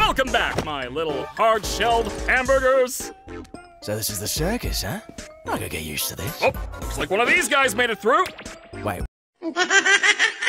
Welcome back, my little hard-shelled hamburgers. So this is the circus, huh? I gotta get used to this. Oh, looks like one of these guys made it through. Wait.